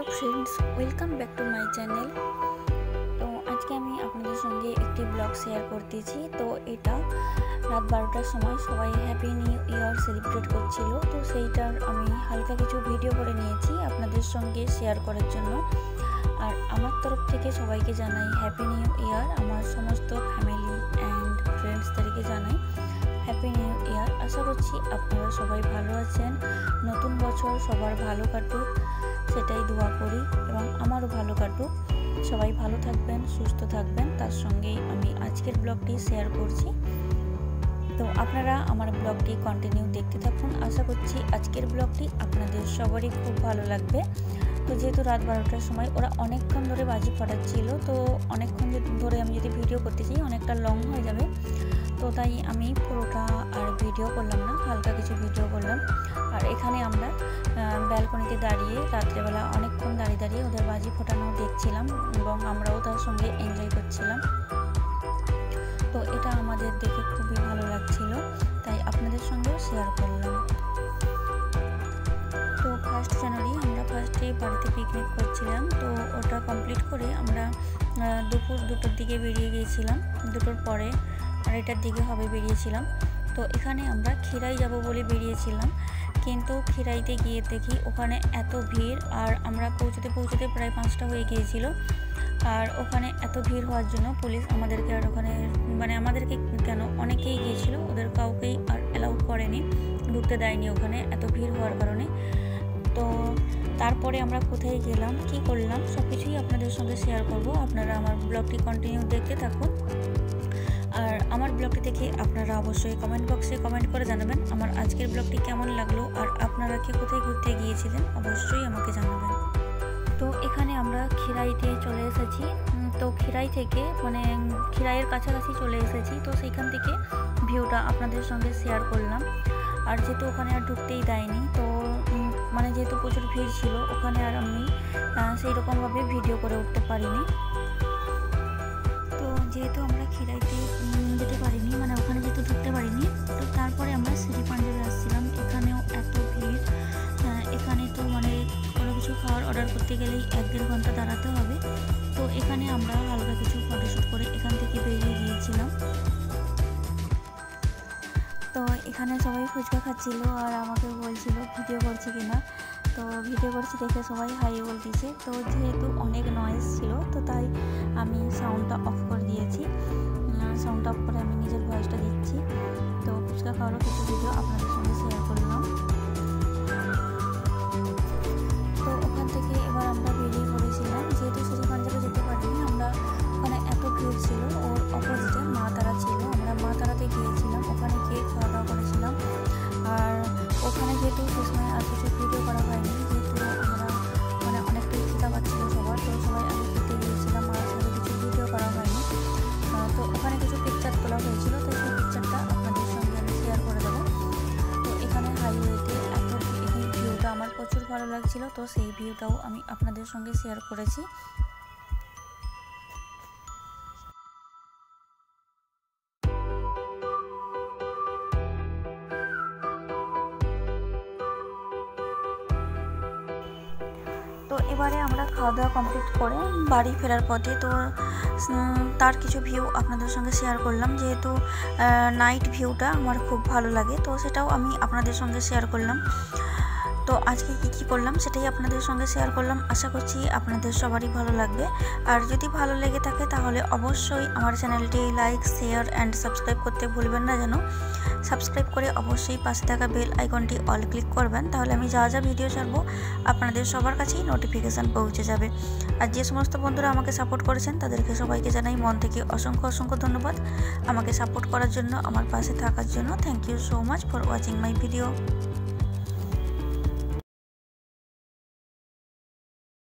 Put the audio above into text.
Hello friends, welcome back to my channel. तो आज के আমি আপনাদের সঙ্গে একটি ব্লগ শেয়ার করতেছি। তো এটা রাত 12টার সময় সবাই হ্যাপি নিউ ইয়ার সেলিব্রেট করছিল। তো সেইটার আমি হালকা কিছু ভিডিও করে নিয়েছি আপনাদের সঙ্গে শেয়ার করার জন্য। আর আমার তরফ থেকে সবাইকে জানাই হ্যাপি নিউ ইয়ার। আমার সমস্ত ফ্যামিলি অ্যান্ড ফ্রেন্ডসদেরকে জানাই হ্যাপি নিউ ইয়ার। আশা করছি আপনারা সবাই ভালো আছেন। নতুন বছর সবার ভালো কাটুক সেটাই দোয়া করি এবং আমারও ভালো কাটুক। সবাই ভালো থাকবেন, সুস্থ থাকবেন। তার সঙ্গেই আমি আজকের ব্লগটি শেয়ার করছি। তো আপনারা আমার ব্লগটি কন্টিনিউ দেখতে থাকুন। আশা করছি আজকের ব্লগটি আপনাদের সবারই খুব ভালো লাগবে। তো যেহেতু রাত 12টার সময় ওরা অনেকক্ষণ ধরে বাজি ফাটাচ্ছিল, তো অনেকক্ষণ ধরে আমি যদি ভিডিও করতে চাই অনেকটা লং হয়ে যাবে। তো তাই আমি পুরোটা আর ভিডিও করলাম না, হালকা কিছু ভিডিও করলাম। আর এখানে আমরা ব্যালকনিতে দাঁড়িয়ে রাত্রেবেলা অনেকক্ষণ দাঁড়িয়ে ওদের বাজি ফোটানো দেখছিলাম এবং আমরাও তার সঙ্গে এনজয় করছিলাম। তো এটা আমাদের দেখে খুবই ভালো লাগছিল, তাই আপনাদের সঙ্গেও শেয়ার করলাম। তো 1 জানুয়ারি আমরা ফার্স্টে বাড়িতে পিকনিক করছিলাম। তো ওটা কমপ্লিট করে আমরা দুপুর 2টোর দিকে বেরিয়ে গিয়েছিলাম। 2টোর পরে 2:30টার দিকে হবে বেরিয়েছিলাম। তো এখানে আমরা খিরাই যাব বলে বেরিয়েছিলাম, কিন্তু খিরাইতে গিয়ে দেখি ওখানে এত ভিড়। আর আমরা পৌঁছতে প্রায় 5টা হয়ে গিয়েছিল। আর ওখানে এত ভিড় হওয়ার জন্য পুলিশ আমাদেরকে আর ওখানে আমাদেরকে কেন অনেকেই গিয়েছিল, ওদের কাউকেই আর অ্যালাউ করেনি, ঢুকতে দেয়নি ওখানে এত ভিড় হওয়ার কারণে। তো তারপরে আমরা কোথায় গেলাম, কি করলাম সব কিছুই আপনাদের সঙ্গে শেয়ার করব। আপনারা আমার ব্লগটি কন্টিনিউ দেখতে থাকুন। আর আমার ব্লগটি দেখে আপনারা অবশ্যই কমেন্ট বক্সে কমেন্ট করে জানাবেন আমার আজকের ব্লগটি কেমন লাগলো। আর আপনারা কি কোথায় ঘুরতে গিয়েছিলেন অবশ্যই আমাকে জানাবেন। তো এখানে আমরা খিরাইতে চলে এসেছি। তো খিরাই থেকে খিরাইয়ের কাছাকাছি চলে এসেছি। তো সেইখান থেকে ভিউটা আপনাদের সঙ্গে শেয়ার করলাম। আর যেহেতু ওখানে আর ঢুকতেই দেয়নি, তো যেহেতু প্রচুর ভিড় ছিল ওখানে আর আমি সেই রকমভাবে ভিডিও করে উঠতে পারিনি। তো যেহেতু আমরা খিরাইতে যেতে পারিনি, ওখানে যেহেতু ঢুকতে পারিনি, তো তারপরে আমরা শ্রী পাঞ্জাবে আসছিলাম। এখানেও এত ভিড়। এখানে তো কোনো কিছু খাওয়ার অর্ডার করতে গেলেই 1-1.5 ঘন্টা দাঁড়াতে হবে। তো এখানে আমরা হালকা কিছু ফটোশ্যুট করে এখান থেকে বেরিয়ে গিয়েছিলাম। তো এখানে সবাই ফুচকা খাচ্ছিল আর আমাকে বলছিল ভিডিও করছে কিনা। তো ভিডিও করছি দেখে সবাই হাই বলতেছে। তো যেহেতু অনেক নয়েজ ছিল, তো তাই আমি সাউন্ডটা অফ করে দিয়েছি। সাউন্ডটা অফ করে আমি নিজের ভয়েসটা দিচ্ছি। তো ফুচকা খাওয়ারও কিছু ভিডিও আপনাদের সঙ্গে শেয়ার করলাম। তো ওখান থেকে এবার আমরা বেরিয়ে পড়েছিলাম। যেহেতু শ্রী পাঞ্জাবে যেতে পারিনি, আমরা ওখানে এত ভিড় ছিল, ওর অপোজিটে মা তারা ছিল। আমরা মা তারাতে গিয়েছিলাম, ওখানে গিয়ে খাওয়া দাওয়া করেছিলাম। আর ওখানে যেহেতু সে সময় আর কিছু ভিডিও করা হয়নি, যেহেতু আমরা অনেকটাই খিদা পাচ্ছিল সবার। তো সবাই আগে খেতে গিয়েছিলাম, আর সাথে কিছু ভিডিও করা হয়নি। তো ওখানে কিছু পিকচার তোলা হয়েছিল, তো সেই পিকচারটা আপনাদের সঙ্গে আমি শেয়ার করে দেবো। তো এখানে হাইওয়েতে এই ভিউটা আমার প্রচুর ভালো লাগছিল, তো সেই ভিউটাও আমি আপনাদের সঙ্গে শেয়ার করেছি। তো এবারে আমরা খাওয়া দাওয়া কমপ্লিট করে বাড়ি ফেরার পথে তো তার কিছু ভিউ আপনাদের সঙ্গে শেয়ার করলাম। যেহেতু নাইট ভিউটা আমার খুব ভালো লাগে, তো সেটাও আমি আপনাদের সঙ্গে শেয়ার করলাম। তো আজকে কী করলাম সেটাই আপনাদের সঙ্গে শেয়ার করলাম। আশা করছি আপনাদের সবারই ভালো লাগবে। আর যদি ভালো লেগে থাকে তাহলে অবশ্যই আমার চ্যানেলটি লাইক, শেয়ার অ্যান্ড সাবস্ক্রাইব করতে ভুলবেন না যেন। সাবস্ক্রাইব করে অবশ্যই পাশে থাকা বেল আইকনটি অল ক্লিক করবেন, তাহলে আমি যা ভিডিও ছাড়বো আপনাদের সবার কাছেই নোটিফিকেশান পৌঁছে যাবে। আর যে সমস্ত বন্ধুরা আমাকে সাপোর্ট করেছেন তাদেরকে সবাইকে জানাই মন থেকে অসংখ্য ধন্যবাদ আমাকে সাপোর্ট করার জন্য, আমার পাশে থাকার জন্য। Thank you so much for watching my video.